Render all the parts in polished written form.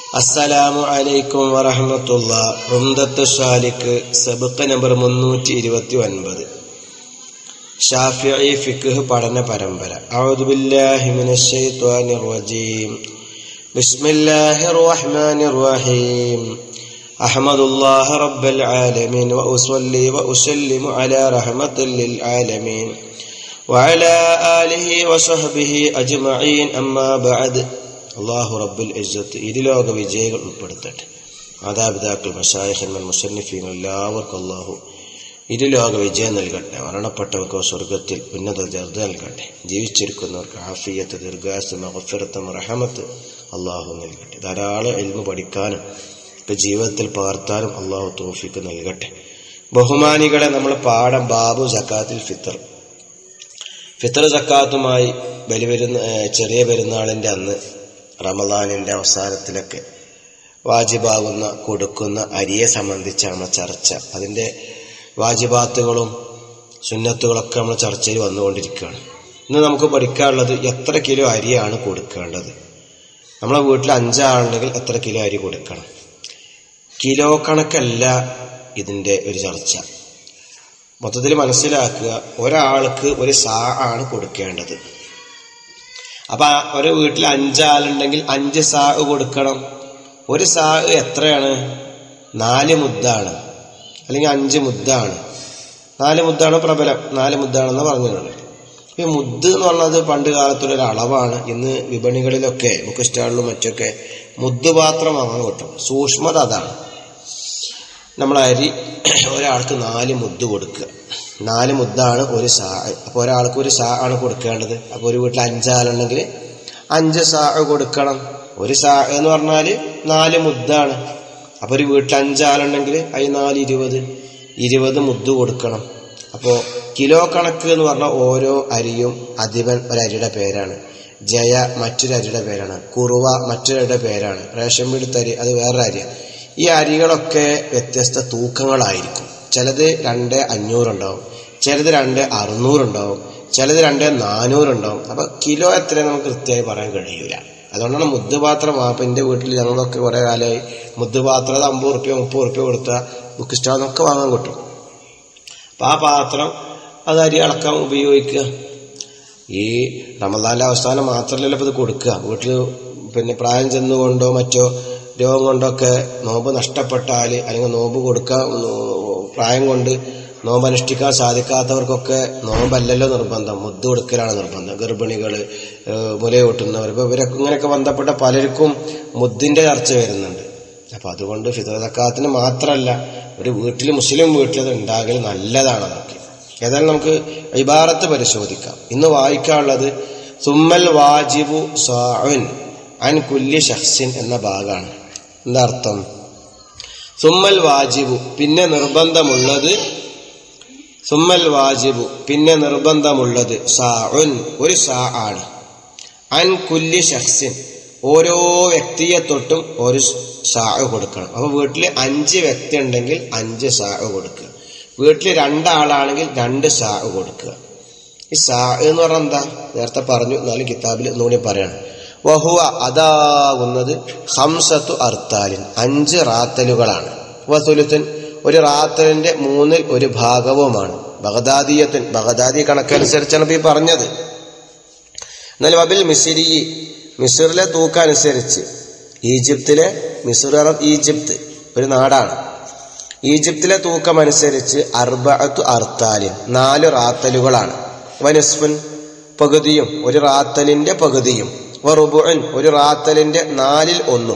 അസ്സലാമു അലൈക്കും വറഹ്മത്തുള്ളാഹി. ഉംദത്തു സാലിക് സബഖ് നമ്പർ 329. ഷാഫിഈ ഫിഖ് പഠന പരമ്പര. അഊദു ബില്ലാഹി മിനശ് ശൈത്വാനിർ റജീം. ബിസ്മില്ലാഹിർ റഹ്മാനിർ റഹീം. അഹ്മദുല്ലാഹ റബ്ബൽ ആലമീൻ വ ഉസല്ലി വ ഉസല്ലിമു അലാ റഹ്മത്തിൽ ലിൽ ആലമീൻ വഅലാ ആലിഹി വസഹ്ബിഹി അജ്മഈൻ. അമ്മാ ബഅദ്. അള്ളാഹു റബ്ബുൽ ഇസ്സത്ത് ഇരുലോക വിജയികൾ ഉൾപ്പെടുത്തട്ടെ. മാതാപിതാക്കൾ, മശായിഖന്മാർ, മുസന്നിഫീങ്ങൾ എല്ലാവർക്കും അള്ളാഹു ഇരുലോക വിജയം നൽകട്ടെ. മരണപ്പെട്ടവർക്ക് സ്വർഗത്തിൽ ഉന്നത ദർജ നൽകട്ടെ. ജീവിച്ചിരിക്കുന്നവർക്ക് ആഫിയത്ത്, ദീർഘായുസ്സ്, മഗ്ഫിറത്ത്, റഹമത്ത് അള്ളാഹു നൽകട്ടെ. ധാരാളം ഇൽമു പഠിക്കാനും ജീവിതത്തിൽ പകർത്താനും അള്ളാഹു തൗഫീഖ് നൽകട്ടെ. ബഹുമാനികളെ, നമ്മൾ പാഠം ബാബു സക്കാത്തിൽ ഫിത്തർ. ഫിത്തർ സക്കാത്തുമായി ചെറിയ പെരുന്നാളിൻ്റെ അന്ന് റമദാനിൻ്റെ അവസാനത്തിലൊക്കെ വാജിബാകുന്ന കൊടുക്കുന്ന അരിയെ സംബന്ധിച്ചാണ് ചർച്ച. അതിൻ്റെ വാജിബാത്തുകളും സുന്നത്തുകളൊക്കെ നമ്മൾ ചർച്ചയിൽ വന്നുകൊണ്ടിരിക്കുകയാണ്. ഇന്ന് നമുക്ക് പഠിക്കാനുള്ളത് എത്ര കിലോ അരിയാണ് കൊടുക്കേണ്ടത്. നമ്മളെ വീട്ടിൽ 5 ആളുണ്ടെങ്കിൽ എത്ര കിലോ അരി കൊടുക്കണം. കിലോ കണക്കല്ല ഇതിൻ്റെ ഒരു ചർച്ച. മൊത്തത്തിൽ മനസ്സിലാക്കുക, ഒരാൾക്ക് ഒരു സാ ആണ് കൊടുക്കേണ്ടത്. അപ്പൊ ഒരു വീട്ടിൽ 5 ആളുണ്ടെങ്കിൽ 5 സാ കൊടുക്കണം. ഒരു സാ എത്രയാണ്? 4 മുദ്ദാണ്, അല്ലെങ്കിൽ 5 മുദ്ദാണ്. 4 മുദ്ദാണ് പ്രബലം, 4 മുദ്ദാണെന്ന് പറഞ്ഞിട്ടുള്ളത്. ഈ മുദ്ദ് എന്ന് പറഞ്ഞത് പണ്ട് കാലത്തുള്ളൊരു അളവാണ്. ഇന്ന് വിപണികളിലൊക്കെ ബുക്ക് സ്റ്റാളിലും മറ്റൊക്കെ മുദ്ദ് പാത്രം വാങ്ങാൻ കിട്ടും. സൂക്ഷ്മത അതാണ്. നമ്മൾ അരി ഒരാൾക്ക് 4 മുദ്ദ് കൊടുക്കുക. 4 മുദ്ദാണ് ഒരു സാ. അപ്പോൾ ഒരാൾക്ക് ഒരു സാ ആണ് കൊടുക്കേണ്ടത്. അപ്പോൾ ഒരു വീട്ടിൽ 5 ആളുണ്ടെങ്കിൽ 5 സാ കൊടുക്കണം. ഒരു സാ എന്ന് പറഞ്ഞാൽ 4 മുദ്ദാണ്. അപ്പോൾ ഒരു വീട്ടിൽ 5 ആളുണ്ടെങ്കിൽ അതിൽ 4 20 മുദ്ദ് കൊടുക്കണം. അപ്പോൾ കിലോ കണക്ക് എന്ന് പറഞ്ഞാൽ ഓരോ അരിയും അധിപൻ ഒരരിയുടെ പേരാണ്. ജയ മറ്റൊരു അരിയുടെ പേരാണ്. കുറുവ മറ്റൊരരിയുടെ പേരാണ്. റേഷൻ പീടിത്തരി അത് വേറൊരു അരിയാണ്. ഈ അരികളൊക്കെ വ്യത്യസ്ത തൂക്കങ്ങളായിരിക്കും. ചിലത് 2500 ഉണ്ടാവും, ചിലത് 2600 ഉണ്ടാവും, ചിലത് 2400 ഉണ്ടാവും. അപ്പൊ കിലോ എത്ര നമുക്ക് കൃത്യമായി പറയാൻ കഴിയൂല. അതുകൊണ്ടാണ് മുദ്ദുപാത്രം. അപ്പം എൻ്റെ വീട്ടിൽ ഞങ്ങളൊക്കെ കുറെ കാലമായി മുദ്ദുപാത്രം 50 റുപ്യ 30 റുപ്യ കൊടുത്താൽ ബുക്ക് സ്റ്റാളിന്നൊക്കെ വാങ്ങാൻ കിട്ടും. അപ്പം ആ പാത്രം അത് അരി അളക്കാൻ ഉപയോഗിക്കുക. ഈ റമദാന്റെ അവസാനം മാത്രമല്ലല്ലോ ഇപ്പം ഇത് കൊടുക്കുക. വീട്ടിൽ പ്രായം ചെന്നുകൊണ്ടോ മറ്റോ രോഗം കൊണ്ടൊക്കെ നോമ്പ് നഷ്ടപ്പെട്ടാൽ, അല്ലെങ്കിൽ നോമ്പ് കൊടുക്കാൻ പ്രായം കൊണ്ട് നോമ്പ് അനുഷ്ഠിക്കാൻ സാധിക്കാത്തവർക്കൊക്കെ നോമ്പല്ലല്ലോ നിർബന്ധം, മുദ്ദ് കൊടുക്കലാണ് നിർബന്ധം. ഗർഭിണികൾ, മുലയൂട്ടുന്നവർ, ഇപ്പോൾ ഇവരൊക്കെ ഇങ്ങനെയൊക്കെ ബന്ധപ്പെട്ട പലർക്കും മുദ്ദിന്റെ ചർച്ച വരുന്നുണ്ട്. അപ്പം അതുകൊണ്ട് ഫിത്ർ സക്കാത്തിന് മാത്രമല്ല, ഒരു വീട്ടിൽ മുസ്ലിം വീട്ടിൽ അത് ഉണ്ടാകൽ നല്ലതാണ്. അതൊക്കെ ഏതായാലും നമുക്ക് ഇബാറത്ത് പരിശോധിക്കാം. ഇന്ന് വായിക്കാനുള്ളത് സുമ്മൽ വാജിബു സാഉൻ അൻ കുല്ലി ഷഖ്സിൻ എന്ന ഭാഗമാണ്. എന്താ അർത്ഥം? സുമ്മൽ വാജിബു പിന്നെ നിർബന്ധമുള്ളത്, സുമ്മൽ വാജിബു പിന്നെ നിർബന്ധമുള്ളത് സാഉൻ ഒരു സാ ആണ്. അൻ കുല്ലി ഷഖ്സിൻ ഓരോ വ്യക്തിയെ തൊട്ടും ഒരു സാ കൊടുക്കണം. അപ്പൊ വീട്ടിൽ 5 വ്യക്തി ഉണ്ടെങ്കിൽ 5 സാ കൊടുക്കുക. വീട്ടിൽ 2 ആളാണെങ്കിൽ 2 സാ കൊടുക്കുക. ഈ സാ എന്ന് പറഞ്ഞാൽ എന്താ? നേരത്തെ പറഞ്ഞു, എന്നാലും കിതാബിൽ ഒന്നുകൂടി പറയണം. വഹുവ അതാകുന്നത് 5 അർത്താലിൻ 5 റാത്തലുകളാണ്. വസുലുത്തൻ ഒരു റാത്തലിന്റെ 3ൽ 1 ഭാഗവുമാണ്. ബഗ്ദാദിയത്തൻ ബഗ്ദാദി കണക്കനുസരിച്ചാണ് ഈ പറഞ്ഞത്. എന്നാൽ വബിൽ മിസ്രി മിസ്റിലെ തൂക്കനുസരിച്ച്, ഈജിപ്തിലെ മിസ്ർ ഈജിപ്ത് ഒരു നാടാണ്. ഈജിപ്തിലെ തൂക്കമനുസരിച്ച് 4 അർത്താലിൻ 4 റാത്തലുകളാണ്. വനിസ്ഫുൻ പകുതിയും, ഒരു റാത്തലിന്റെ പകുതിയും. വറുബുൻ ഒരു റാത്തലിന്റെ 4ൽ 1.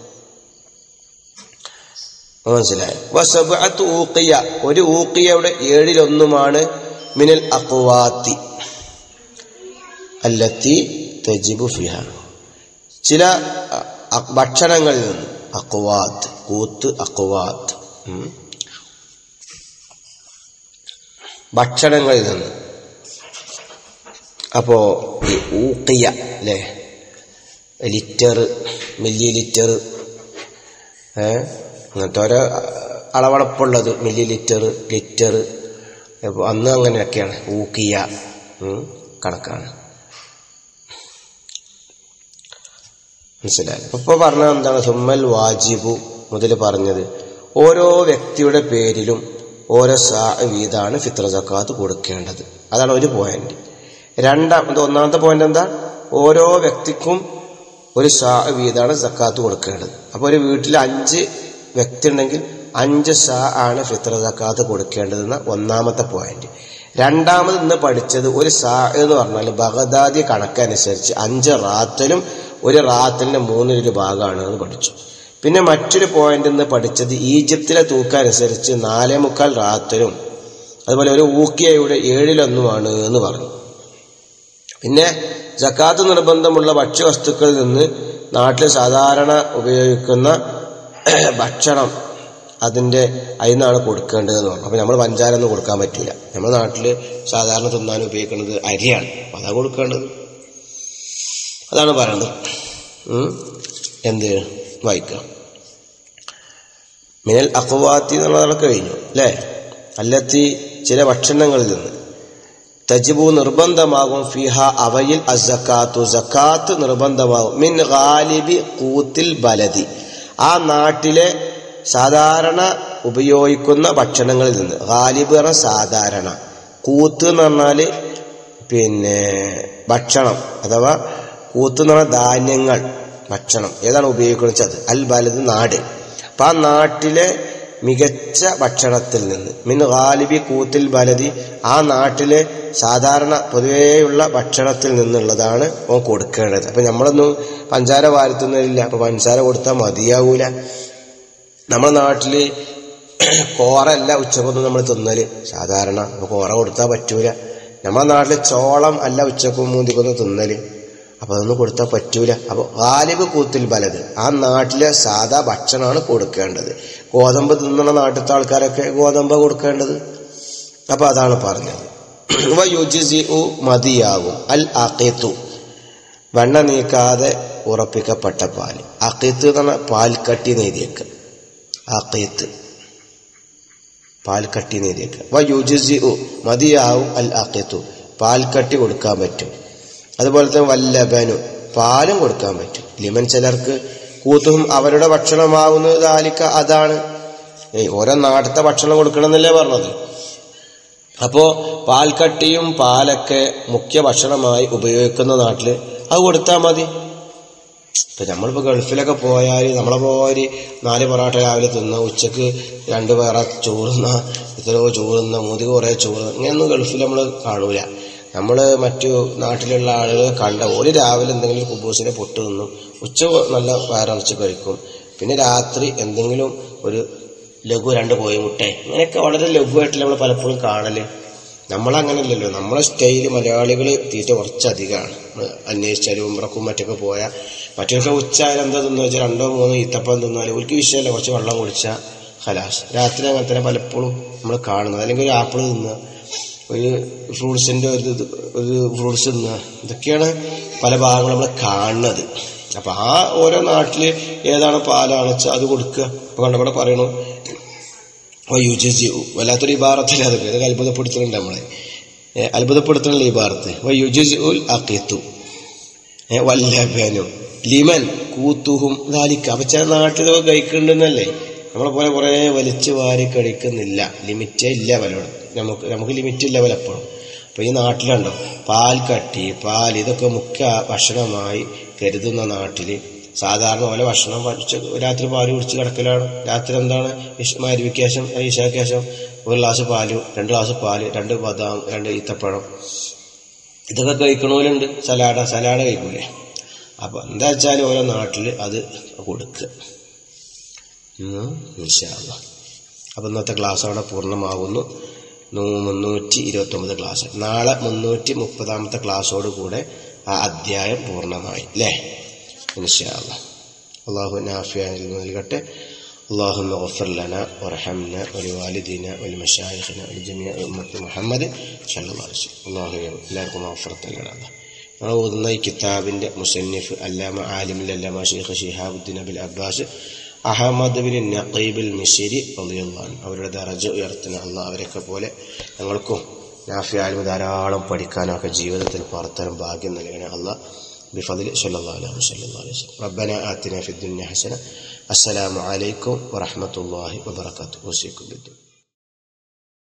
മനസ്സിലായി? വസബ്അത്തു ഊഖിയ ഒരു ഊഖിയയുടെ 7ൽ 1 മിനൽ അഖ്വാത്തി അല്ലത്തി തജിബു ഫിഹ ചില ഭക്ഷണങ്ങളിൽ നിന്ന്. അഖ്വാത്ത് കൂത്ത്, അഖ്വാത്ത് ഭക്ഷണങ്ങളിൽ നിന്ന്. അപ്പോ ഈ ഊഖിയ അല്ലേ, ലിറ്റർ, മില്ലി ലിറ്റർ, അങ്ങനത്തെ ഓരോ അളവളപ്പുള്ളത്. മില്ലി ലിറ്റർ, ലിറ്റർ, അന്ന് അങ്ങനെയൊക്കെയാണ്. ഊക്കിയ കണക്കാണ്. മനസ്സിലായി. ഇപ്പൊ പറഞ്ഞത് എന്താണ്? സുമ്മൽ വാജിബു മുതൽ പറഞ്ഞത് ഓരോ വ്യക്തിയുടെ പേരിലും ഓരോ സാ വീതാണ് ഫിത്ർ സക്കാത്ത് കൊടുക്കേണ്ടത്. അതാണ് ഒരു പോയിന്റ്. ഒന്നാമത്തെ പോയിന്റ് എന്താ? ഓരോ വ്യക്തിക്കും ഒരു സാ വീതാണ് സക്കാത്ത് കൊടുക്കേണ്ടത്. അപ്പോൾ ഒരു വീട്ടിൽ 5 വ്യക്തി ഉണ്ടെങ്കിൽ 5 സാ ആണ് ഫിത്ർ സക്കാത്ത് കൊടുക്കേണ്ടതെന്ന ഒന്നാമത്തെ പോയിന്റ്. രണ്ടാമത് ഇന്ന് പഠിച്ചത് ഒരു സാ എന്ന് പറഞ്ഞാൽ ബഗ്ദാദി കണക്കനുസരിച്ച് 5 റാത്തലും ഒരു റാത്തലിന്റെ 1/3 ഭാഗമാണ് എന്ന് പഠിച്ചു. പിന്നെ മറ്റൊരു പോയിന്റ് ഇന്ന് പഠിച്ചത് ഈജിപ്തിലെ തൂക്കനുസരിച്ച് 4.25 റാത്തലും അതുപോലെ ഒരു ഊക്കിയയുടെ 1/7 എന്ന് പറഞ്ഞു. പിന്നെ സക്കാത്ത് നിർബന്ധമുള്ള ഭക്ഷ്യവസ്തുക്കളിൽ നിന്ന് നാട്ടിൽ സാധാരണ ഉപയോഗിക്കുന്ന ഭക്ഷണം അതിൻ്റെ അതിനാണ് കൊടുക്കേണ്ടതെന്ന് പറഞ്ഞു. അപ്പം നമ്മൾ പഞ്ചാര ഒന്നും കൊടുക്കാൻ പറ്റില്ല. നമ്മുടെ നാട്ടിൽ സാധാരണ തിന്നാൻ ഉപയോഗിക്കുന്നത് അരിയാണ്, അപ്പം അതാണ് കൊടുക്കേണ്ടത്. അതാണ് പറയുന്നത്. എന്ത് വായിക്കാം? മിനൽ അഖ്വാത്തി എന്നുള്ളതൊക്കെ കഴിഞ്ഞു അല്ലേ? അല്ലത്തി ചില ഭക്ഷണങ്ങളിൽ നിന്ന് തജിബു നിർബന്ധമാകും ഫിഹ അവയിൽ അസക്കാത്തു സക്കാത്ത് നിർബന്ധമാകും മിൻ ഗാലിബി ഖൂത്തിൽ ബലദി ആ നാട്ടിലെ സാധാരണ ഉപയോഗിക്കുന്ന ഭക്ഷണങ്ങളിൽ നിന്ന്. ഗാലിബ് പറഞ്ഞാൽ സാധാരണ, കൂത്ത് എന്ന് പറഞ്ഞാൽ പിന്നെ ഭക്ഷണം അഥവാ കൂത്ത് എന്ന് പറഞ്ഞാൽ ധാന്യങ്ങൾ ഭക്ഷണം ഏതാണ് ഉപയോഗിക്കുന്നത് അത്. അൽ ബലദ് നാട്. അപ്പം ആ നാട്ടിലെ മികച്ച ഭക്ഷണത്തിൽ നിന്ന് മിൻ ഗാലിബി കൂത്തിൽ ബലദി ആ നാട്ടിലെ സാധാരണ പൊതുവേയുള്ള ഭക്ഷണത്തിൽ നിന്നുള്ളതാണ് ഓൻ കൊടുക്കേണ്ടത്. അപ്പം നമ്മളൊന്നും പഞ്ചാര വാരത്തുന്നില്ല. അപ്പം പഞ്ചാര കൊടുത്താൽ മതിയാവൂല. നമ്മുടെ നാട്ടിൽ കോറല്ല ഉച്ചക്കൊന്നും നമ്മൾ തിന്നല് സാധാരണ. അപ്പോൾ കോറ കൊടുത്താൽ പറ്റൂല. നമ്മുടെ നാട്ടിൽ ചോളം അല്ല ഉച്ചക്കും മൂന്നിക്കൊന്നും തിന്നല്. അപ്പോൾ അതൊന്നും കൊടുത്താൽ പറ്റൂല. അപ്പോൾ ഗാലിബ് കൂത്തിൽ ബലദ് ആ നാട്ടിലെ സാധാ ഭക്ഷണമാണ് കൊടുക്കേണ്ടത്. ഗോതമ്പ് തിന്നുന്ന നാട്ടിലത്തെ ആൾക്കാരൊക്കെ ഗോതമ്പ് കൊടുക്കേണ്ടത്. അപ്പോൾ അതാണ് പറഞ്ഞത്. യുജിസിഉ മതിയാകും അൽ അഖീത്തു വെണ്ണ നീക്കാതെ ഉറപ്പിക്കപ്പെട്ട പാല്. അഖീത്ത് എന്ന് പറഞ്ഞാൽ പാൽക്കട്ടി നീതിയൊക്കെ. അഖീത്ത് പാൽക്കട്ടി നീതിയൊക്കെ. യുജിസിഉ മതിയാവും അൽ അഖീത്തു പാൽക്കട്ടി കൊടുക്കാൻ പറ്റും. അതുപോലെ തന്നെ വല്ലബനു പാലും കൊടുക്കാൻ പറ്റും. ലിമൻ ചിലർക്ക് കൂത്തും അവരുടെ ഭക്ഷണമാകുന്നത് ദാലിക്ക അതാണ്. ഓരോ നാട്ടിലത്തെ ഭക്ഷണം കൊടുക്കണം എന്നല്ലേ പറഞ്ഞത്. അപ്പോൾ പാൽക്കട്ടിയും പാലൊക്കെ മുഖ്യ ഭക്ഷണമായി ഉപയോഗിക്കുന്ന നാട്ടിൽ അത് കൊടുത്താൽ മതി. ഇപ്പം നമ്മളിപ്പോൾ ഗൾഫിലൊക്കെ പോയാൽ നമ്മളെ പോയി 4 പൊറാട്ട രാവിലെ തിന്ന, ഉച്ചക്ക് 2 പേറ ചോറുന്ന, ഇത്രയോ ചോറുന്ന, മുതി കുറേ ചോറ്, ഇങ്ങനെയൊന്നും ഗൾഫിൽ നമ്മൾ കാണൂല. നമ്മൾ മറ്റു നാട്ടിലുള്ള ആളുകൾ കണ്ട ഒരു രാവിലെ എന്തെങ്കിലും കുബൂസിനെ പൊട്ട് തിന്നും, ഉച്ച നല്ല വയറടച്ച് കഴിക്കും, പിന്നെ രാത്രി എന്തെങ്കിലും ഒരു ലഘു 2 കോഴിമുട്ട, ഇങ്ങനെയൊക്കെ വളരെ ലഘുവായിട്ടില്ല നമ്മൾ പലപ്പോഴും കാണല്. നമ്മളങ്ങനെയല്ലല്ലോ. നമ്മളെ സ്റ്റൈല് മലയാളികൾ തീറ്റ കുറച്ചധികമാണ്. അന്വേഷിച്ചാലും ഉംറക്കും മറ്റൊക്കെ പോയാൽ മറ്റൊക്കെ ഉച്ചയായാലും എന്താ തിന്നു വെച്ചാൽ 2 3 ഈത്തപ്പം തിന്നാലും ഒരു വിഷയമല്ല. കുറച്ച് വെള്ളം കുടിച്ചാൽ ഖലാസ്. രാത്രി അങ്ങനെ തന്നെ പലപ്പോഴും നമ്മൾ കാണുന്നത്. അല്ലെങ്കിൽ ഒരു ആപ്പിൾ തിന്നുക, ഒരു ഫ്രൂട്ട്സിൻ്റെ ഒരു ഫ്രൂട്ട്സ് തിന്നുക, ഇതൊക്കെയാണ് പല ഭാഗങ്ങളും നമ്മൾ കാണുന്നത്. അപ്പം ആ ഓരോ നാട്ടിൽ ഏതാണ് പാലാണ് വെച്ചാൽ അത് കൊടുക്കുക. അപ്പോൾ കണ്ടവിടെ പറയണു വയുജിസിഉ വല്ലാത്തൊരു ഇബാറത്തല്ല. അതൊക്കെ ഇതൊക്കെ അത്ഭുതപ്പെടുത്തുന്നുണ്ട് നമ്മളെ, അത്ഭുതപ്പെടുത്തുന്നില്ല ഈ ഭാരത്ത്. വയുജിസിഉൽ അഖീത്തു വല്ലബനു ലിമൻ കൂത്തുഹും ദാലിക്ക. അപ്പം ചില നാട്ടിലൊക്കെ കഴിക്കുന്നുണ്ടെന്നല്ലേ. നമ്മളെ പോലെ കുറേ വലിച്ചു വാരി കഴിക്കുന്നില്ല. ലിമിറ്റേ ഇല്ല പലരോട്. നമുക്ക് ലിമിറ്റ് ഇല്ല പലപ്പോഴും. അപ്പോൾ ഈ നാട്ടിലുണ്ടോ പാൽക്കട്ടി പാൽ ഇതൊക്കെ മുഖ്യ ഭക്ഷണമായി കരുതുന്ന നാട്ടിൽ സാധാരണ പോലെ ഭക്ഷണം രാത്രി പാല് കുടിച്ച് കിടക്കലാണ്. രാത്രി എന്താണ് മഗ്‌രിബിക്ക് ശേഷം ഇശാക്ക് ശേഷം 1 ഗ്ലാസ് പാല്, 2 ഗ്ലാസ് പാല്, 2 ബദാം, 2 ഈത്തപ്പഴം, ഇതൊക്കെ കഴിക്കണോലുണ്ട്. സലാഡ് കഴിക്കൂലേ. അപ്പോൾ എന്താ വെച്ചാൽ ഓരോ നാട്ടിൽ അത് കൊടുക്കുക. ഇൻഷാ അല്ലാഹ്. അപ്പോൾ ഇന്നത്തെ ക്ലാസ് അവിടെ പൂർണ്ണമാകുന്നു. 329 ക്ലാസ്. നാളെ 330ാമത്തെ ക്ലാസ്സോട് കൂടെ ആ അധ്യായം പൂർണ്ണമായി അല്ലേ. ഇൻഷാ അല്ലാഹ്. അല്ലാഹു നാഫിയായ ഇൽമു നൽകട്ടെ. اللهم اغفر لنا وارحمنا ولوالدينا ولمشايخنا ولجميع أمة محمد صلى الله عليه وسلم. الله എല്ലാവർക്കും മഗ്ഫിറത്ത് നൽകട്ടെ. നമ്മൾ ഓതുന്ന ഈ കിതാബിൻ്റെ മുസന്നിഫ് അല്ലാമ ആലിമുൽ അല്ലാമ ശൈഖ് ശിഹാബുദ്ദീൻ അബുൽ അബ്ബാസ് അഹമ്മദ് ബിൻ നഖീബുൽ മിശ്രി റളിയല്ലാഹു അൻഹു അവരുടെ ദറജ ഉയർത്തുന്ന അല്ലാഹ് അവരൊക്കെ പോലെ ഞങ്ങൾക്കും നാഫി ആലിമ് ധാരാളം പഠിക്കാനൊക്കെ ജീവിതത്തിൽ പ്രവർത്തനം ഭാഗ്യം നൽകണേ അല്ലാഹ്. بفضل صلى الله عليه وسلم. ربنا آتنا في الدنيا حسنة. السلام عليكم ورحمة الله وبركاته. أوصيكم بالدعاء.